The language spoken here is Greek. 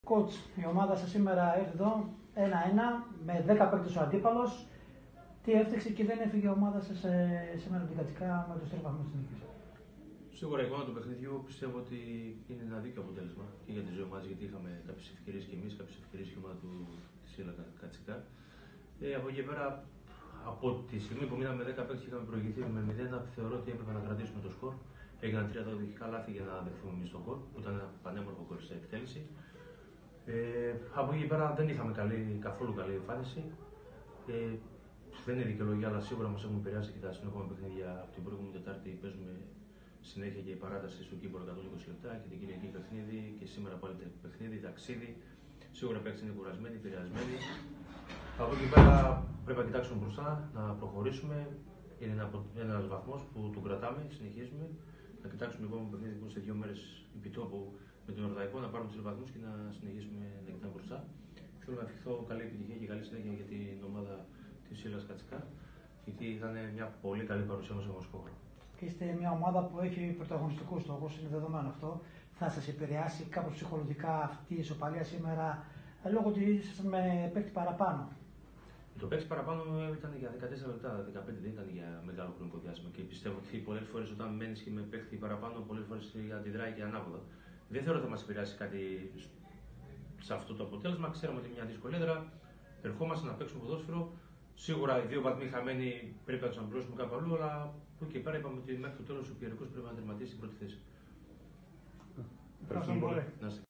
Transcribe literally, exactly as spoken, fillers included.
Coach, η ομάδα σας σήμερα ήρθε εδώ ένα ένα με δέκα παίκτες ο αντίπαλος. Τι έφταξε και δεν έφυγε η ομάδα σας σήμερα αντικατικά με τους τρεις βαθμούς της νίκης? Σίγουρα η εικόνα του παιχνιδιού πιστεύω ότι είναι ένα δίκαιο αποτέλεσμα και για τις δύο ομάδες, γιατί είχαμε κάποιες ευκαιρίες και εμείς, κάποιες ευκαιρίες και η ομάδα του Σίλα Κατσικά. Ε, από εκεί πέρα, από τη στιγμή που μείναμε δέκα παίκτες και είχαμε προηγηθεί με μηδέν ένα, θεωρώ ότι έπρεπε να κρατήσουμε το σκορ. Έγιναν τρία τακτικά λάθη για να δεχθούμε εμείς τον γκολ, που ήταν ένα πανέμορφο γκολ σε εκτέλεση. Ε, από εκεί πέρα δεν είχαμε καλή, καθόλου καλή εμφάνιση. Ε, δεν είναι δικαιολογία, αλλά σίγουρα μας έχουν επηρεάσει και τα συνεχόμενα παιχνίδια. Από την προηγούμενη Τετάρτη παίζουμε συνέχεια και η παράταση στο Κύπρο εκατόν είκοσι λεπτά και την Κυριακή παιχνίδι και σήμερα πάλι παιχνίδι, ταξίδι. Σίγουρα οι παίκτες είναι κουρασμένοι, επηρεασμένοι. Από εκεί πέρα πρέπει να κοιτάξουμε μπροστά, να προχωρήσουμε. Είναι ένα βαθμό που τον κρατάμε, συνεχίζουμε. Να κοιτάξουμε λοιπόν το παιχνίδι που είναι σε δύο μέρες επιτόπου με τον Ορδαϊκό, να πάρουμε τους βαθμούς και να συνεχίσουμε να κοιτάμε μπροστά. Θέλω να ευχηθώ καλή επιτυχία και καλή συνέχεια για την ομάδα της Σίλας Κατσικά, γιατί ήταν μια πολύ καλή παρουσία μας στο Μοσχόβρο. Και είστε μια ομάδα που έχει πρωταγωνιστικούς στόχους, είναι δεδομένο αυτό. Θα σας επηρεάσει κάπως ψυχολογικά αυτή η ισοπαλία σήμερα, λόγω ότι ήσασταν με παίκτη παραπάνω? Το παίκτη παραπάνω ήταν για δεκατέσσερα λεπτά, δεκαπέντε, δεν ήταν για μεγάλο χρονικό διάστημα. Και πιστεύω ότι πολλές φορές όταν μένεις και με παίκτη παραπάνω, πολλές φορές αντιδράει και ανάποδα. Δεν θεωρώ ότι θα μας επηρεάσει κάτι σε αυτό το αποτέλεσμα. Ξέραμε ότι είναι μια δύσκολη έδρα. Ερχόμαστε να παίξουμε ποδόσφαιρο. Σίγουρα οι δύο βαθμοί χαμένοι πρέπει να του αμπλώσουμε κάπου αλλού, αλλά από εκεί πέρα είπαμε ότι μέχρι το τέλος ο Πιερικός πρέπει να τερματίσει την πρώτη θέση. Ευχαριστώ πολύ.